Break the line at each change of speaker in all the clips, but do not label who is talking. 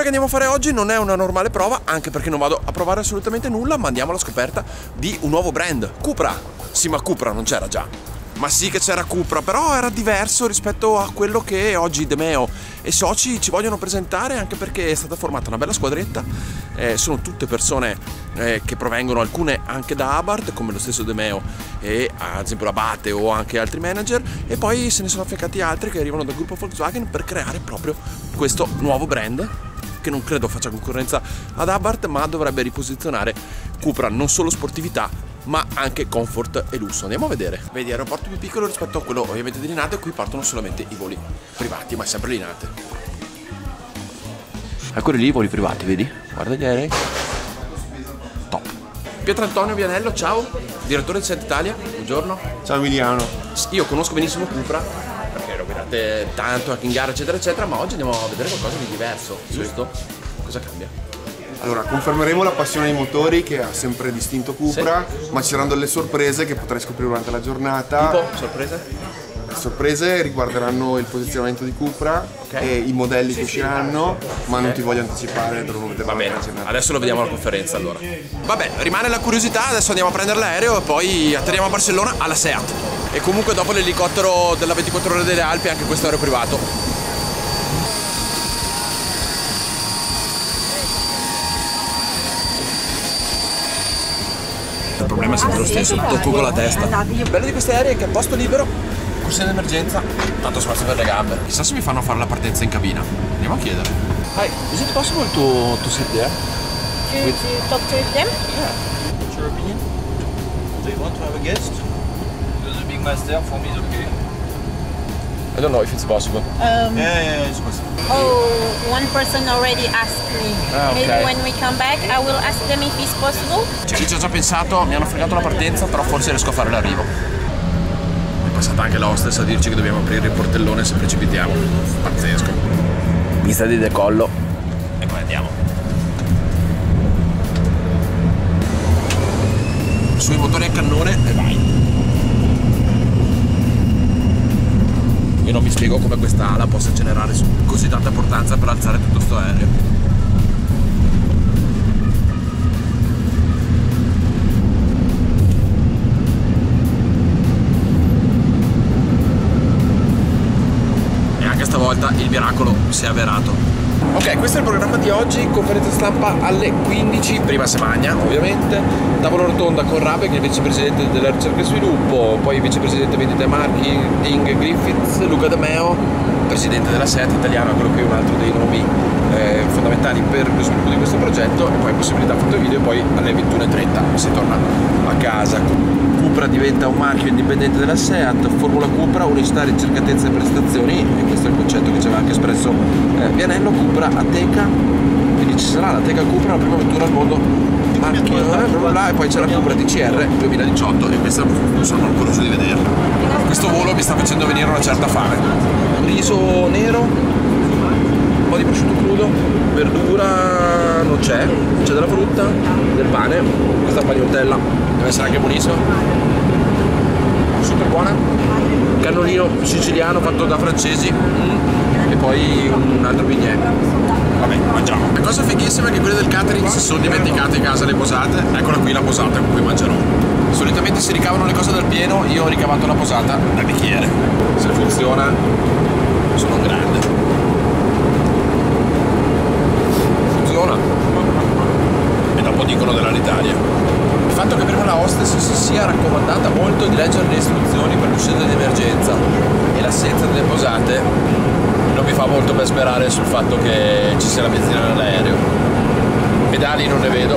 che andiamo a fare oggi non è una normale prova, anche perché non vado a provare assolutamente nulla, ma andiamo alla scoperta di un nuovo brand, Cupra. Sì, ma Cupra non c'era già. Ma sì che c'era Cupra, però era diverso rispetto a quello che oggi De Meo e soci ci vogliono presentare, anche perché è stata formata una bella squadretta. Sono tutte persone che provengono, alcune anche da Abarth, come lo stesso De Meo e ad esempio l'Abate o anche altri manager, e poi se ne sono affiancati altri che arrivano dal gruppo Volkswagen per creare proprio questo nuovo brand che non credo faccia concorrenza ad Abarth, ma dovrebbe riposizionare Cupra non solo sportività ma anche comfort e lusso. Andiamo a vedere. Vedi, aeroporto più piccolo rispetto a quello ovviamente di Linate, qui partono solamente i voli privati, ma è sempre Linate. Eccoli lì i voli privati, vedi? Guarda gli aerei. Top. Pietro Antonio Vianello, ciao, direttore di Seat Italia, buongiorno.
Ciao Emiliano.
Io conosco benissimo Cupra, perché lo vedete tanto anche in gara eccetera eccetera, ma oggi andiamo a vedere qualcosa di diverso, giusto? Cosa cambia?
Allora, confermeremo la passione ai motori che ha sempre distinto Cupra, sì, ma ci saranno delle sorprese che potrai scoprire durante la giornata.
Tipo sorprese?
Le sorprese riguarderanno il posizionamento di Cupra, okay, e i modelli che usciranno, ma non ti voglio anticipare, dovremo vedere.
Va bene, adesso lo vediamo alla conferenza allora. Vabbè, rimane la curiosità, adesso andiamo a prendere l'aereo e poi atterriamo a Barcellona alla Seat. E comunque dopo l'elicottero della 24 ore delle Alpi, anche questo aereo privato. Il problema è sempre lo stesso, tocco con la testa. Il bello di questi aerei è che a posto libero, corsia d'emergenza, tanto spazio per le gambe. Chissà se mi fanno fare la partenza in cabina. Andiamo a chiedere. Hi, is it possible to sit there?
To talk to them?
Yeah.
What's your opinion? Do you want to have a guest? There's a big master, for me it's okay.
I don't know if it's possible.
Yeah, it's possible.
Oh, one person already asked me.
Okay.
Maybe when we come back, I will ask them if it's possible.
Chi ci ha già pensato, mi hanno fregato la partenza, però forse riesco a fare l'arrivo. È passata anche la hostess a dirci che dobbiamo aprire il portellone se precipitiamo. Pazzesco. Pista di decollo. E poi andiamo. Sui motori a cannone e vai. Io non mi spiego come questa ala possa generare così tanta importanza per alzare tutto sto aereo. E anche stavolta il miracolo si è avverato. Ok, questo è il programma di oggi, conferenza stampa alle 15, prima se magna ovviamente, tavola rotonda con Rabe che è il vicepresidente della ricerca e sviluppo, poi il vicepresidente vendita e marketing Griffiths, Luca De Meo, presidente della Seat italiana, quello che è un altro dei nomi fondamentali per lo sviluppo di questo progetto, e poi possibilità foto e video, e poi alle 21:30 si torna a casa. Cupra diventa un marchio indipendente della Seat, Formula Cupra, unicità, ricercatezza e prestazioni, e questo è il concetto che ci aveva anche espresso Vianello. Cupra Ateca, quindi ci sarà l'Ateca Cupra, la prima vettura al mondo marchio, là, e poi c'è la Cupra TCR 2018, e questa sono curioso di vederla. Questo volo mi sta facendo venire una certa fame. Riso nero, un po' di prosciutto crudo, verdura non c'è della frutta, del pane, questa pagnottella deve essere anche buonissima, super buona, cannolino siciliano fatto da francesi, e poi un altro bignè. Vabbè, mangiamo. La cosa fighissima è che quelli del catering si sono dimenticati a casa le posate. Eccola qui la posata con cui mangerò. Solitamente si ricavano le cose dal pieno, io ho ricavato la posata dal bicchiere. Se funziona, sono un grande. Funziona. E dopo dicono dell'Alitalia. Il fatto che prima la hostess si sia raccomandata molto di leggere le istruzioni per l'uscita di emergenza e l'assenza delle posate non mi fa molto ben sperare sul fatto che ci sia la benzina nell'aereo. Pedali non ne vedo.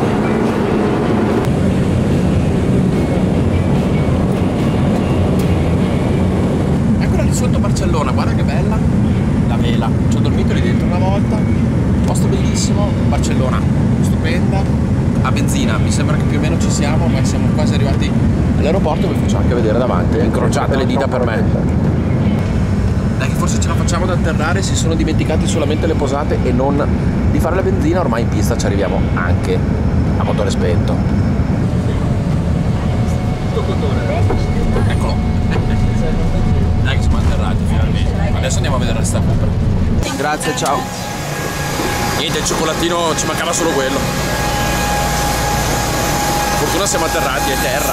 Eccola lì sotto Barcellona, guarda che bella la vela. Ci ho dormito lì dentro una volta, posto bellissimo, Barcellona stupenda. A benzina, mi sembra che più o meno ci siamo, ma siamo quasi arrivati all'aeroporto. Vi faccio anche vedere davanti, incrociate le dita per me. Dai che forse ce la facciamo ad atterrare, si sono dimenticati solamente le posate e non di fare la benzina, ormai in pista ci arriviamo anche a motore spento. Eccolo. Dai che siamo atterrati finalmente. Adesso andiamo a vedere sta Cupra. Grazie, ciao. Niente, il cioccolatino ci mancava solo quello. Fortuna siamo atterrati, è terra.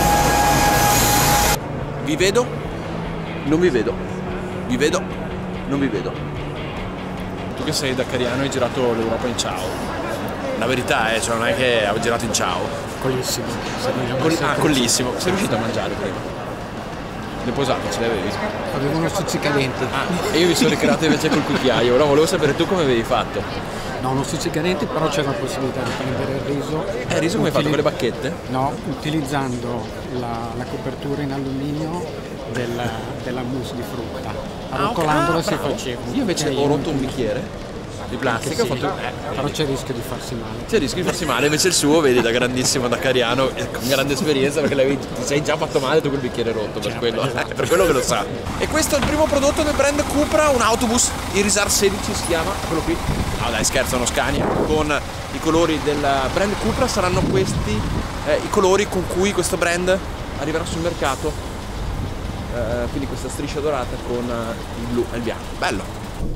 Vi vedo? Non vi vedo. Vi vedo? Non vi vedo. Tu che sei da Cariano hai girato l'Europa in ciao. La verità è, cioè non è che avevo girato in ciao.
Collissimo.
Collissimo. Sei riuscito a mangiare prima? Le posate ce le avevi?
Avevo uno stuzzicadenti.
E io mi sono ricreato invece col cucchiaio. Ora volevo sapere tu come avevi fatto.
No, uno stuzzicadenti, però c'era la possibilità di prendere il riso.
Il riso come hai fatto? Con le bacchette?
No, utilizzando la copertura in alluminio della mousse di frutta. Arrotolandola si faceva.
Io invece ho rotto un bicchiere di plastica,
sì, però c'è il rischio di farsi male.
C'è il rischio di farsi male, invece il suo, vedi, da grandissimo, da Cariano, con grande esperienza, perché ti sei già fatto male tu quel bicchiere rotto, per quello, esatto. Per quello che lo sa. E questo è il primo prodotto del brand Cupra, un autobus, il Risar 16 si chiama, quello qui. No dai, scherzo, uno Scania. Con i colori del brand Cupra saranno questi i colori con cui questo brand arriverà sul mercato. Quindi questa striscia dorata con il blu e il bianco. Bello!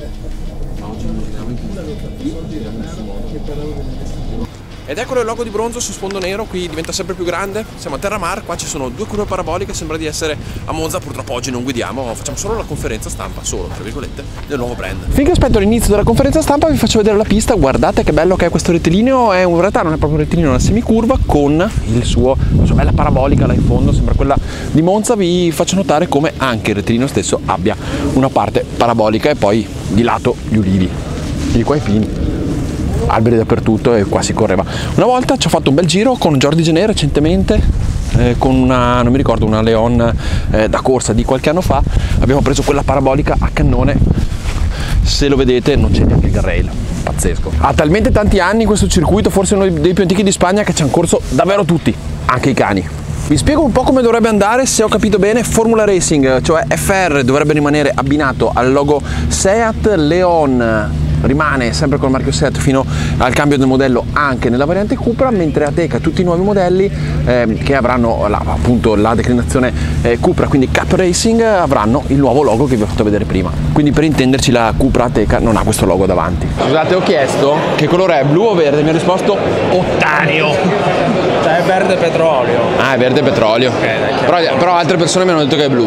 Ed eccolo il logo di bronzo su sfondo nero, qui diventa sempre più grande, siamo a Terramar, qua ci sono due curve paraboliche, sembra di essere a Monza, purtroppo oggi non guidiamo, facciamo solo la conferenza stampa, solo tra virgolette, del nuovo brand. Finché aspetto l'inizio della conferenza stampa vi faccio vedere la pista, guardate che bello che è questo rettilineo, in realtà non è proprio un rettilineo, è una semicurva con la sua bella parabolica là in fondo, sembra quella di Monza, vi faccio notare come anche il rettilineo stesso abbia una parte parabolica e poi di lato gli ulivi, di qua i pini. Alberi dappertutto e qua si correva. Una volta ci ho fatto un bel giro con Jordi Gené recentemente con una, non mi ricordo, una Leon da corsa di qualche anno fa. Abbiamo preso quella parabolica a cannone, se lo vedete non c'è neanche il guardrail, pazzesco. Ha talmente tanti anni questo circuito, forse uno dei più antichi di Spagna, che ci hanno corso davvero tutti, anche i cani. Vi spiego un po' come dovrebbe andare, se ho capito bene. Formula Racing, cioè FR, dovrebbe rimanere abbinato al logo Seat. Leon rimane sempre col marchio Seat fino al cambio del modello anche nella variante Cupra, mentre Ateca, tutti i nuovi modelli che avranno appunto la declinazione Cupra, quindi Cup Racing, avranno il nuovo logo che vi ho fatto vedere prima. Quindi per intenderci la Cupra Ateca non ha questo logo davanti. Scusate, ho chiesto che colore è, blu o verde, mi ha risposto ottanio.
Cioè è verde petrolio.
Ah, è verde petrolio. Okay, però altre persone mi hanno detto che è blu.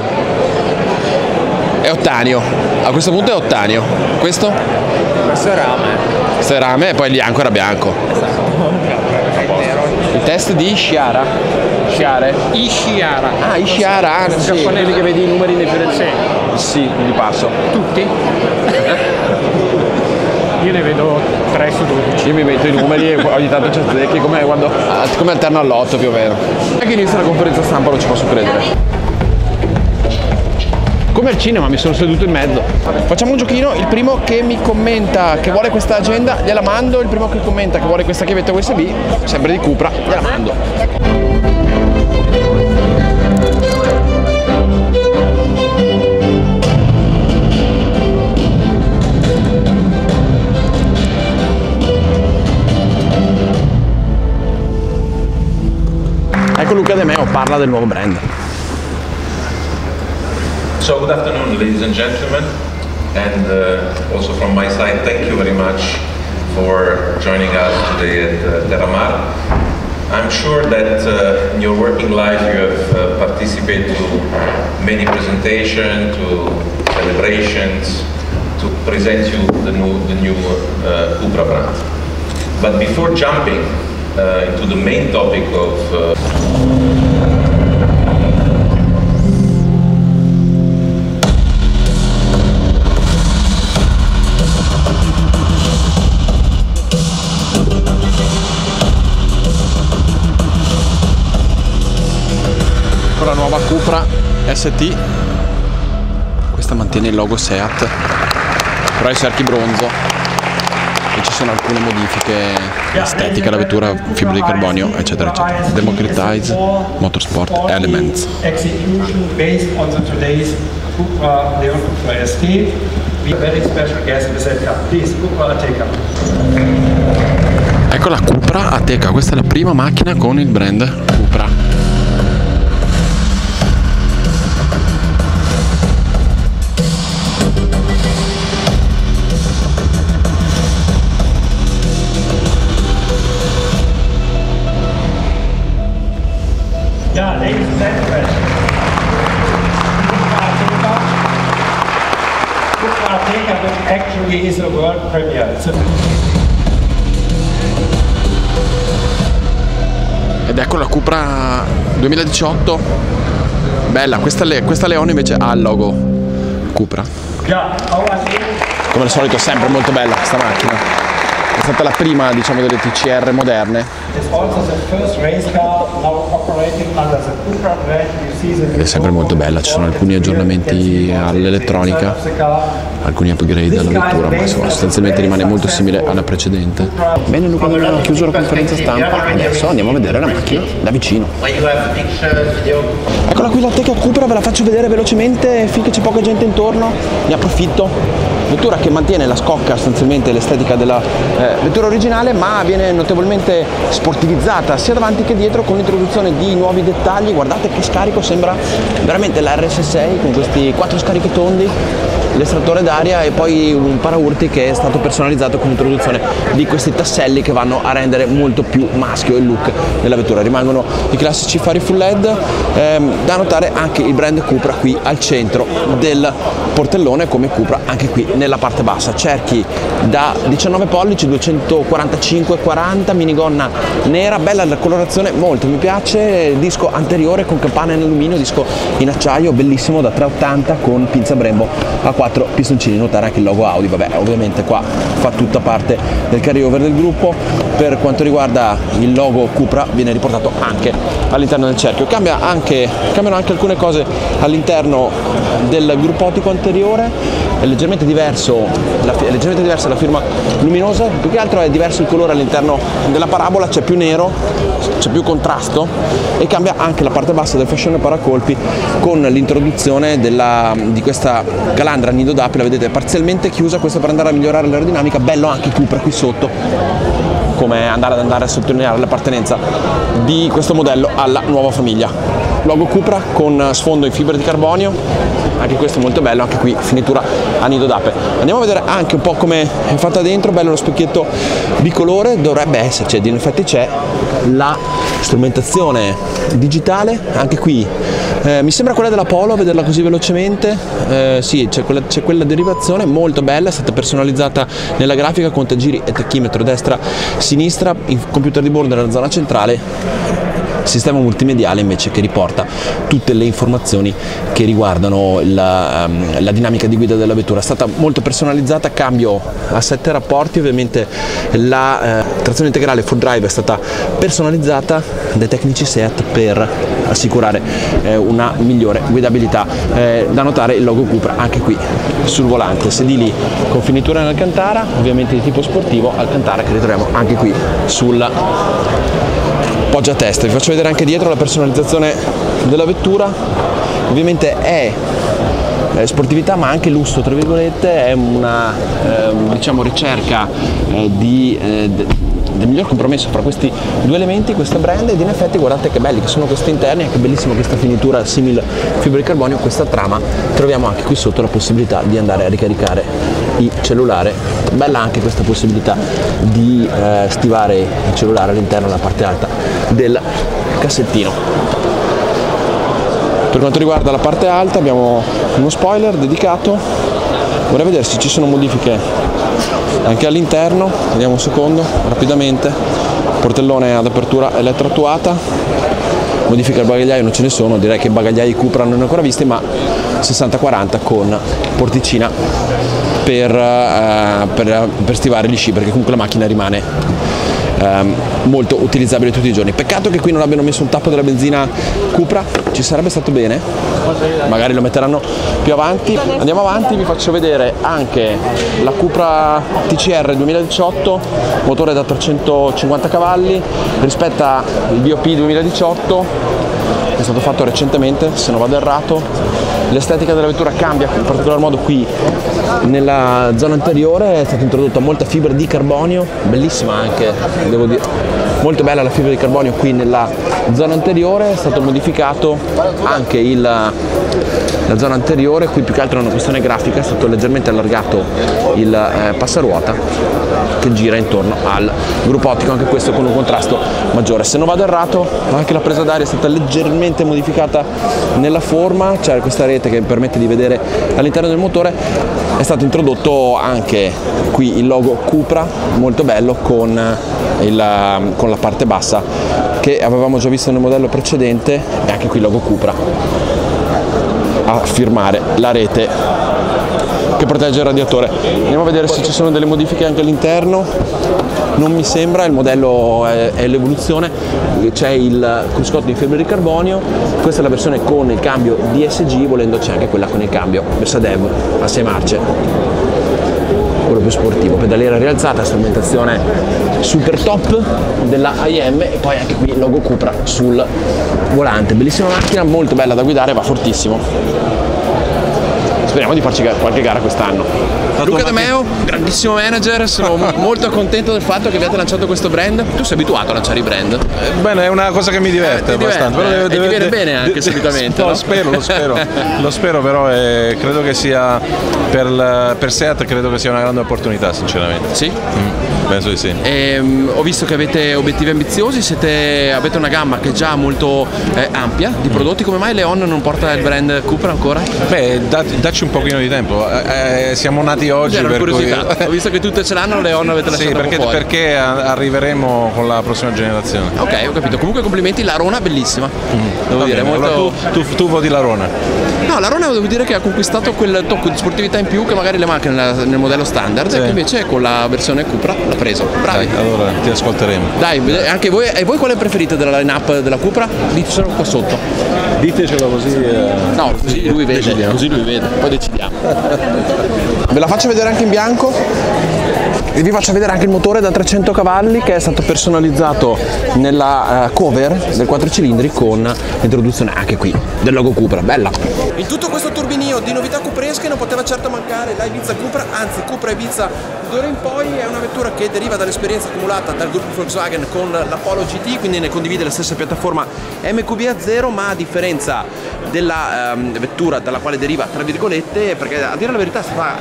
È ottanio. A questo punto è ottanio. Questo?
Questo è rame.
Questo è rame e poi il bianco era bianco.
Esatto.
Il test di Sciara. Sciare?
Ishiara.
Ah, Ishiara, sì. Quelli che vedi i numeri nei fiori. Sì, li passo.
Tutti? Io ne vedo 3 su 12.
Io mi metto i numeri e ogni tanto c'è zecchi come alterno all'8 più o meno. Anche inizia la conferenza stampa, non ci posso credere. Come al cinema, mi sono seduto in mezzo. Facciamo un giochino, il primo che mi commenta che vuole questa agenda gliela mando, il primo che commenta che vuole questa chiavetta USB, sempre di Cupra, gliela mando. Ecco Luca De Meo, parla del nuovo brand.
So good afternoon, ladies and gentlemen, and also from my side, thank you very much for joining us today at Terramar. I'm sure that in your working life you have participated to many presentations, to celebrations, to present you the new Cupra brand. But before jumping into the main topic of
la nuova Cupra ST, questa mantiene il logo Seat, però i cerchi bronzo e ci sono alcune modifiche estetiche alla vettura, fibra di carbonio eccetera eccetera. Democratize Motorsport Elements.
Execution based on the today's Cupra Leon Cupra ST. We have a very special guest with that. Please, Cupra Ateca.
Ecco la Cupra Ateca, questa è la prima macchina con il brand Cupra. Ed ecco la Cupra 2018, bella, questa Leone invece ha il logo Cupra. Come al solito sempre molto bella questa macchina, è stata la prima, diciamo, delle TCR moderne. Ed è sempre molto bella, ci sono alcuni aggiornamenti all'elettronica, alcuni upgrade alla vettura, ma insomma, sostanzialmente rimane molto simile alla precedente. Bene Luca, abbiamo chiuso la conferenza stampa, adesso andiamo a vedere la macchina da vicino. Eccola qui la Teca Cupra, ve la faccio vedere velocemente finché c'è poca gente intorno, ne approfitto. Vettura che mantiene la scocca, sostanzialmente l'estetica della vettura originale, ma viene notevolmente sportivizzata sia davanti che dietro con l'introduzione di nuovi dettagli. Guardate che scarico, sembra veramente la RS6 con questi 4 scarichi tondi, l'estrattore d'aria e poi un paraurti che è stato personalizzato con l'introduzione di questi tasselli che vanno a rendere molto più maschio il look della vettura. Rimangono i classici fari full LED, da notare anche il brand Cupra qui al centro del portellone come Cupra anche qui nella parte bassa, cerchi da 19 pollici, 245-40, minigonna nera, bella la colorazione, molto mi piace, disco anteriore con campana in alluminio, disco in acciaio, bellissimo da 380 con pinza Brembo a 4 pistoncini, notare anche il logo Audi, vabbè ovviamente qua fa tutta parte del carryover del gruppo. Per quanto riguarda il logo Cupra viene riportato anche all'interno del cerchio, cambiano anche alcune cose all'interno del gruppo ottico anteriore, è leggermente diversa la firma luminosa, più che altro è diverso il colore all'interno della parabola, c'è più nero, c'è più contrasto e cambia anche la parte bassa del fascione paracolpi con l'introduzione di questa calandra a nido d'api, la vedete parzialmente chiusa, questo per andare a migliorare l'aerodinamica, bello anche Cupra qui sotto, come andare a sottolineare l'appartenenza di questo modello alla nuova famiglia. Logo Cupra con sfondo in fibra di carbonio, anche questo molto bello, anche qui finitura a nido d'ape. Andiamo a vedere anche un po' come è fatta dentro, bello lo specchietto bicolore, dovrebbe esserci, in effetti c'è la strumentazione digitale, anche qui mi sembra quella della Polo, a vederla così velocemente, sì, c'è quella derivazione molto bella, è stata personalizzata nella grafica, contagiri e tachimetro destra-sinistra, il computer di bordo nella zona centrale, sistema multimediale invece che riporta tutte le informazioni che riguardano la dinamica di guida della vettura. È stata molto personalizzata, cambio a 7 rapporti, ovviamente la trazione integrale full drive è stata personalizzata dai tecnici SEAT per assicurare una migliore guidabilità. Da notare il logo Cupra anche qui sul volante, sedili con finitura in alcantara, ovviamente di tipo sportivo, alcantara che ritroviamo anche qui sul poggiatesta. Vi faccio vedere anche dietro la personalizzazione della vettura, ovviamente è sportività ma anche lusso tra virgolette, è una diciamo ricerca del miglior compromesso fra questi due elementi, questa brand, ed in effetti guardate che belli che sono questi interni, anche bellissima questa finitura simile fibra di carbonio, questa trama, troviamo anche qui sotto la possibilità di andare a ricaricare il cellulare, bella anche questa possibilità di stivare il cellulare all'interno della parte alta del cassettino. Per quanto riguarda la parte alta abbiamo uno spoiler dedicato, vorrei vedere se ci sono modifiche anche all'interno, vediamo un secondo rapidamente, portellone ad apertura elettroattuata, modifiche al bagagliaio non ce ne sono, direi che bagagliai Cupra non ne ho ancora visti, ma 60-40 con porticina per stivare gli sci, perché comunque la macchina rimane molto utilizzabile tutti i giorni. Peccato che qui non abbiano messo un tappo della benzina Cupra, ci sarebbe stato bene, magari lo metteranno più avanti. Andiamo avanti, vi faccio vedere anche la Cupra TCR 2018, motore da 350 cavalli, rispetta il BOP 2018, è stato fatto recentemente se non vado errato. L'estetica della vettura cambia, in particolar modo qui nella zona anteriore è stata introdotta molta fibra di carbonio, bellissima anche, devo dire, molto bella la fibra di carbonio qui nella zona anteriore, è stato modificato anche la zona anteriore. Qui più che altro è una questione grafica, è stato leggermente allargato il passaruota che gira intorno al gruppo ottico, anche questo con un contrasto maggiore. Se non vado errato, anche la presa d'aria è stata leggermente modificata nella forma, c'è questa rete che permette di vedere all'interno del motore. È stato introdotto anche qui il logo Cupra, molto bello, con la parte bassa che avevamo già visto nel modello precedente, e anche qui il logo Cupra a firmare la rete che protegge il radiatore. Andiamo a vedere se ci sono delle modifiche anche all'interno. Non mi sembra, il modello è l'evoluzione, c'è il cruscotto di fibra di carbonio, questa è la versione con il cambio DSG, volendo c'è anche quella con il cambio Versadev a 6 marce, quello più sportivo, pedaliera rialzata, strumentazione super top della IM, e poi anche qui il logo Cupra sul volante. Bellissima macchina, molto bella da guidare, va fortissimo. Speriamo di farci qualche gara quest'anno. Luca De Meo, grandissimo manager, sono molto contento del fatto che abbiate lanciato questo brand. Tu sei abituato a lanciare i brand?
Bene, è una cosa che mi diverte abbastanza.
Però ti viene bene anche solitamente.
No,
no?
Lo spero, però credo che sia per Seat, credo che sia una grande opportunità, sinceramente.
Sì?
Penso di sì.
Ho visto che avete obiettivi ambiziosi, avete una gamma che è già molto ampia di prodotti. Come mai Leon non porta il brand Cupra ancora?
Beh, dacci un pochino di tempo, siamo nati oggi, per cui...
Ho visto che tutte ce l'hanno, Leon avete lasciato fuori.
Perché arriveremo con la prossima generazione.
Ok, ho capito. Comunque complimenti, l'Arona bellissima. Devo dire, molto...
allora tu voti l'Arona?
No, l'Arona devo dire che ha conquistato quel tocco di sportività in più che magari le manca nel modello standard, e che invece con la versione Cupra l'ha preso. Bravi.
Dai, allora ti ascolteremo.
Dai, anche voi, e voi qual è preferita della line-up della Cupra? Ditecelo qua sotto.
Ditecelo così.
No, così lui vede.
Decidiamo.
Così lui vede, poi decidiamo. Ve la faccio vedere anche in bianco e vi faccio vedere anche il motore da 300 cavalli che è stato personalizzato nella cover del 4 cilindri con l'introduzione anche qui del logo Cupra. Bella. In tutto questo turbinio di novità cupresche non poteva certo mancare la Ibiza Cupra, anzi Cupra Ibiza d'ora in poi è una vettura che deriva dall'esperienza accumulata dal gruppo Volkswagen con la Polo GT, quindi ne condivide la stessa piattaforma MQB-A0, ma a differenza della vettura dalla quale deriva, tra virgolette, perché a dire la verità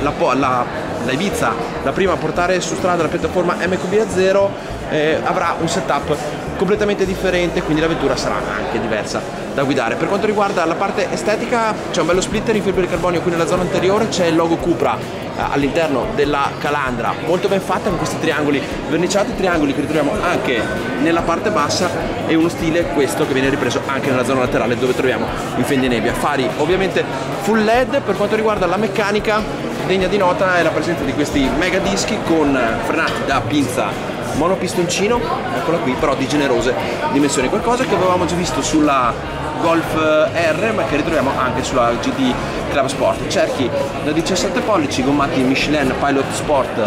la Ibiza, la prima a portare su strada la piattaforma MQB-A0, avrà un setup completamente differente, quindi la vettura sarà anche diversa da guidare. Per quanto riguarda la parte estetica, c'è un bello splitter in fibra di carbonio qui nella zona anteriore, c'è il logo Cupra all'interno della calandra, molto ben fatta, con questi triangoli verniciati, triangoli che ritroviamo anche nella parte bassa, e uno stile questo che viene ripreso anche nella zona laterale dove troviamo i fendinebbia. Fari ovviamente full LED. Per quanto riguarda la meccanica, degna di nota è la presenza di questi mega dischi con frenati da pinza monopistoncino, eccola qui, però di generose dimensioni, qualcosa che avevamo già visto sulla Golf R ma che ritroviamo anche sulla GT Club Sport. Cerchi da 17 pollici, gommati Michelin Pilot Sport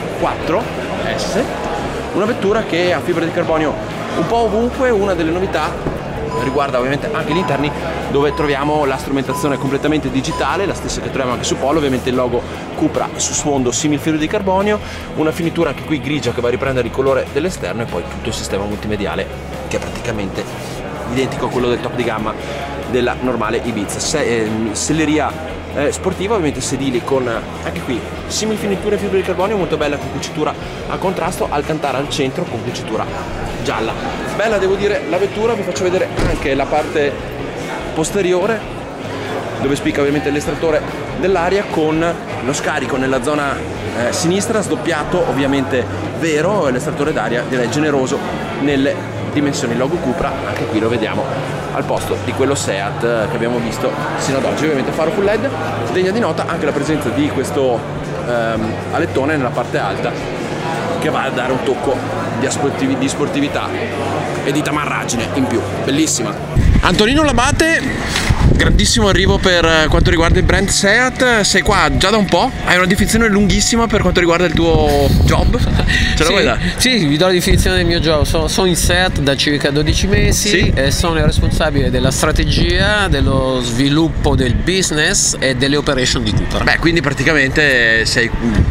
4S, una vettura che ha fibra di carbonio un po' ovunque. Una delle novità riguarda ovviamente anche gli interni, dove troviamo la strumentazione completamente digitale, la stessa che troviamo anche su Polo, ovviamente il logo Cupra su sfondo simil fibra di carbonio, una finitura anche qui grigia che va a riprendere il colore dell'esterno, e poi tutto il sistema multimediale che è praticamente identico a quello del top di gamma della normale Ibiza. Selleria sportiva, ovviamente sedili con anche qui simil finitura e fibra di carbonio, molto bella, con cucitura a contrasto, Alcantara al centro con cucitura gialla. Bella, devo dire, la vettura. Vi faccio vedere anche la parte posteriore, dove spicca ovviamente l'estrattore dell'aria con lo scarico nella zona sinistra, sdoppiato ovviamente vero, e l'estrattore d'aria direi generoso nelle dimensioni logo Cupra, anche qui lo vediamo al posto di quello Seat che abbiamo visto sino ad oggi. Ovviamente faro full LED, degna di nota anche la presenza di questo alettone nella parte alta che va a dare un tocco di sportività e di tamarragine in più. Bellissima. Antonino Labate, grandissimo arrivo per quanto riguarda il brand Seat. Sei qua già da un po', hai una definizione lunghissima per quanto riguarda il tuo job. Ce la vuoi dare?
Sì, vi do la definizione del mio job. Sono in Seat da circa 12 mesi e sono il responsabile della strategia, dello sviluppo del business e delle operation di Cupra.
Beh, quindi praticamente sei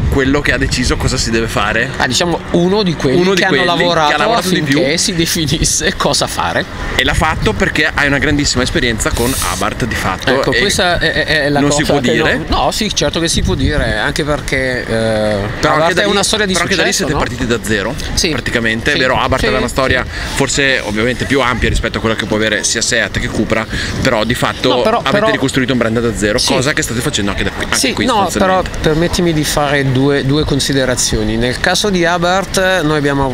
quello che ha deciso cosa si deve fare.
Diciamo uno di quelli che hanno lavorato affinché si definisse cosa fare.
E l'ha fatto perché hai una grandissima esperienza con Abarth di fatto.
Ecco, questa è la
non
cosa
si può dire.
No, sì, certo che si può dire, anche perché però
Abarth
è una storia di successo.
Però anche da lì siete partiti da zero, praticamente,
sì,
è vero? Abarth
sì,
aveva una storia forse ovviamente più ampia rispetto a quella che può avere sia Seat che Cupra, però di fatto avete ricostruito un brand da zero, cosa che state facendo anche qui.
No, però permettimi di fare due considerazioni. Nel caso di Abarth noi abbiamo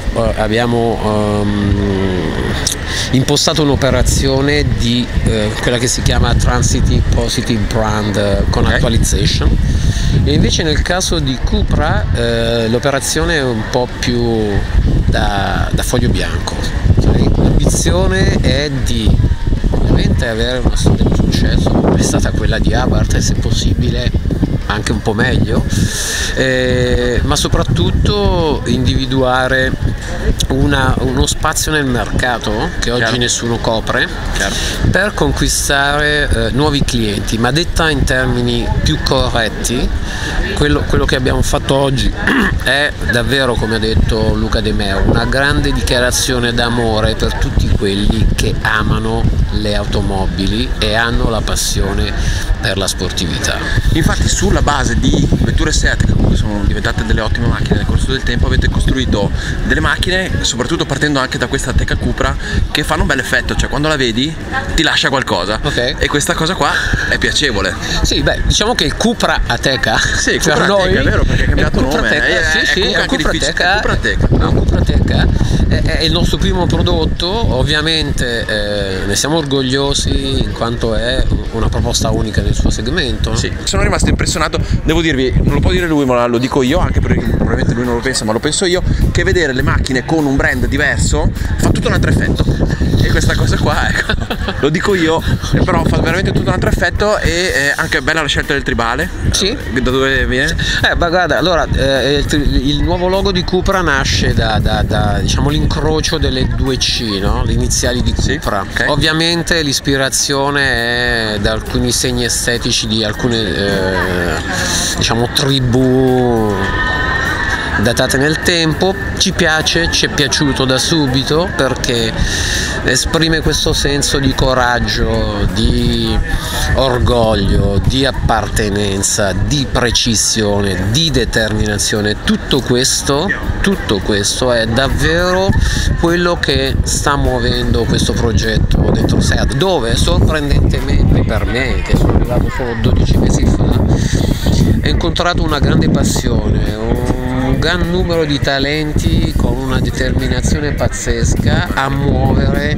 impostato un'operazione di quella che si chiama Transitive Positive Brand con Actualization, e invece nel caso di Cupra l'operazione è un po' più da foglio bianco. L'ambizione è di ovviamente avere una storia di successo come è stata quella di Abarth, e se possibile anche un po' meglio, ma soprattutto individuare uno spazio nel mercato che oggi nessuno copre, per conquistare nuovi clienti. Ma detta in termini più corretti, quello che abbiamo fatto oggi è davvero, come ha detto Luca De Meo, una grande dichiarazione d'amore per tutti quelli che amano le automobili e hanno la passione per la sportività.
Infatti sulla base di vetture Seat, che comunque sono diventate delle ottime macchine nel corso del tempo, avete costruito delle macchine, soprattutto partendo anche da questa Ateca Cupra, che fanno un bel effetto, cioè quando la vedi ti lascia qualcosa, e questa cosa qua è piacevole.
Sì, beh, diciamo che il Cupra Ateca,
sì, Cupra Ateca, è vero, perché ha cambiato nome, è Cupra Ateca,
è il nostro primo prodotto, ovviamente ne siamo orgogliosi in quanto è una proposta unica nel suo segmento.
Sì, sono rimasto impressionato, devo dirvi, non lo può dire lui ma lo dico io, anche perché probabilmente lui non lo pensa ma lo penso io, che vedere le macchine con un brand diverso fa tutto un altro effetto, e questa cosa qua, ecco, lo dico io, però fa veramente tutto un altro effetto. E anche bella la scelta del tribale.
Sì.
Da dove viene?
Ma guarda, allora il nuovo logo di Cupra nasce da diciamo l'incrocio delle due C, no? Le iniziali di Cupra.
Sì,
ovviamente l'ispirazione è da alcuni segni estetici di alcune diciamo tribù datate nel tempo. Ci piace, ci è piaciuto da subito perché esprime questo senso di coraggio, di orgoglio, di appartenenza, di precisione, di determinazione. Tutto questo è davvero quello che sta muovendo questo progetto dentro Seat, dove sorprendentemente per me, che sono arrivato solo 12 mesi fa, ho incontrato una grande passione, un gran numero di talenti con una determinazione pazzesca a muovere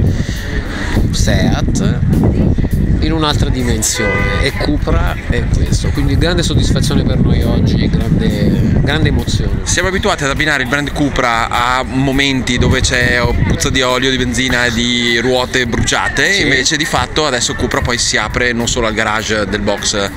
Seat in un'altra dimensione, e Cupra è questo, quindi grande soddisfazione per noi oggi, grande emozione.
Siamo abituati ad abbinare il brand Cupra a momenti dove c'è puzza di olio, di benzina e di ruote bruciate, invece di fatto adesso Cupra poi si apre non solo al garage del box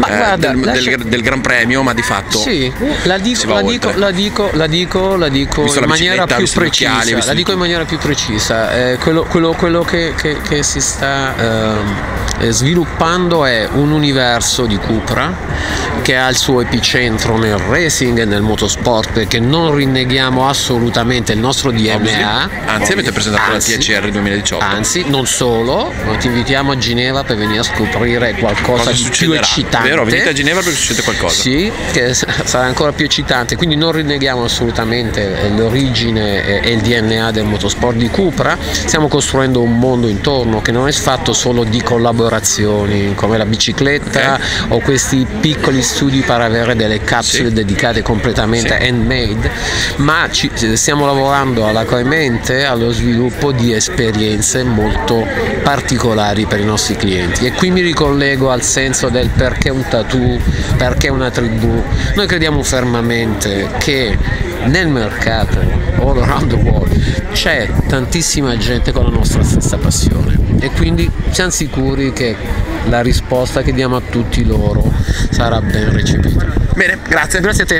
del Gran Premio, ma di fatto
la dico in maniera più precisa, la dico in maniera più precisa. Quello che si sta sviluppando è un universo di Cupra che ha il suo epicentro nel racing e nel motorsport, perché non rinneghiamo assolutamente il nostro DNA.
Anzi, avete presentato la TCR 2018.
Anzi, non solo, ti invitiamo a Ginevra per venire a scoprire qualcosa di più eccitante.
Vero, venite a Ginevra perché succede qualcosa.
Sì, che sarà ancora più eccitante, quindi non rinneghiamo assolutamente l'origine e il DNA del motorsport di Cupra. Stiamo costruendo un mondo intorno che non è fatto solo di collaborazioni come la bicicletta o questi piccoli studi per avere delle capsule dedicate completamente handmade, ma stiamo lavorando alacremente allo sviluppo di esperienze molto particolari per i nostri clienti. E qui mi ricollego al senso del perché un tattoo, perché una tribù. Noi crediamo fermamente che nel mercato all around the world c'è tantissima gente con la nostra stessa passione, e quindi siamo sicuri che la risposta che diamo a tutti loro sarà ben recepita.
Bene, grazie.
Grazie a te.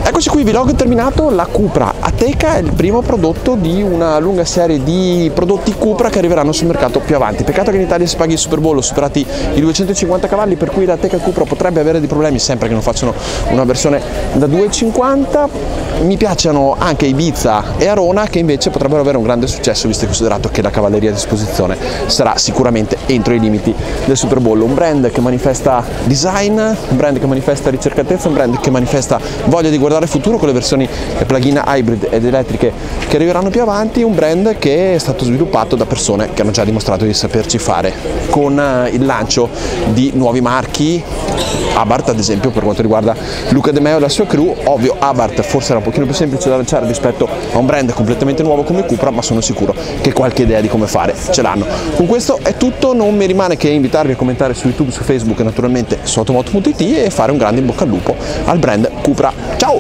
Eccoci qui, vlog terminato. La Cupra Ateca è il primo prodotto di una lunga serie di prodotti Cupra che arriveranno sul mercato più avanti. Peccato che in Italia si paghi il Super Bowl, superati i 250 cavalli, per cui la Ateca Cupra potrebbe avere dei problemi sempre che non facciano una versione da 250. Mi piacciono anche Ibiza e Arona, che invece potrebbero avere un grande successo, visto e considerato che la cavalleria a disposizione sarà sicuramente entro i limiti del Super Bowl. Un brand che manifesta design, un brand che manifesta ricercatezza, un brand che manifesta voglia di guardare futuro con le versioni plug-in hybrid ed elettriche che arriveranno più avanti, un brand che è stato sviluppato da persone che hanno già dimostrato di saperci fare, con il lancio di nuovi marchi. Abarth ad esempio, per quanto riguarda Luca De Meo e la sua crew. Ovvio, Abarth forse era un pochino più semplice da lanciare rispetto a un brand completamente nuovo come Cupra, ma sono sicuro che qualche idea di come fare ce l'hanno. Con questo è tutto, non mi rimane che invitarvi a commentare su YouTube, su Facebook e naturalmente su automoto.it e fare un grande in bocca al lupo al brand Cupra. Ciao!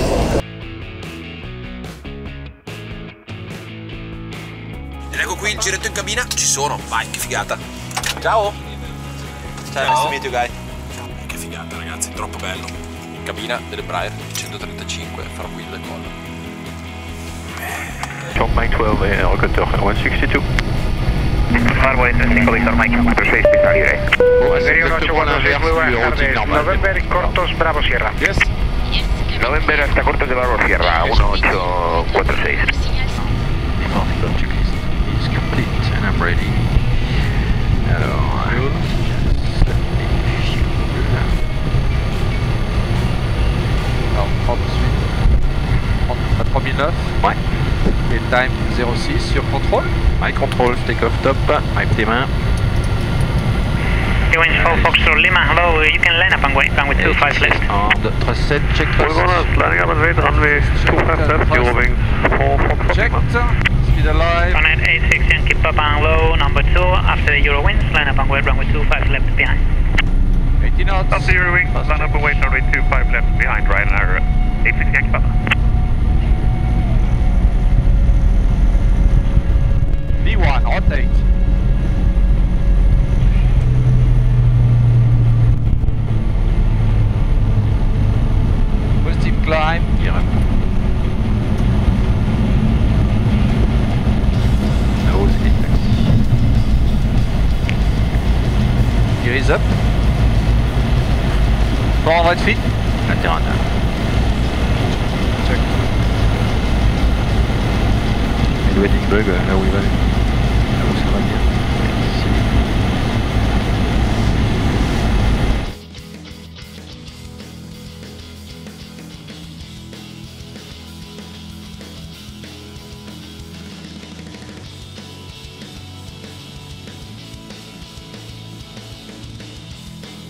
Ed ecco qui il giretto in cabina, ci sono, vai, che figata! Ciao!
Ciao, nice to meet you guys.
Che figata ragazzi, troppo bello. In cabina delle Breyer 135, fra guida e collo.
Top Mike 12, Alcatel 162.
Farway, single Victor Mike. 6 salire. November, Cortos, Bravo, Sierra.
Yes. November hasta Cortos de Bravo, Sierra, 1846.
The checklist is complete and I'm ready. Alors, 3009.
Ouais.
Et time 06 sur contrôle.
My control, take off top, my P1.
Winds 4 Foxtrot Lima, hello, you can line up and wait, runway 25 left.
And tracé, check
We're gonna landing up and wait, runway 25 left, you're moving 4 Foxtrot
checked.
Lima.
Speed alive.
Connect 86 and keep up and low, number 2, after the Euro winds, line up and wait, runway 25 left behind.
80 knots.
After Euro wing, line up and wait, runway 25 left behind, right on our 86 and keep up.
V1, rotate. Positive climb.
Yeah. No, c'est taxi.
Gear is up. 400 feet.
Attends,
Check.
et le wedding bug, là où il va aller. Là où ça va.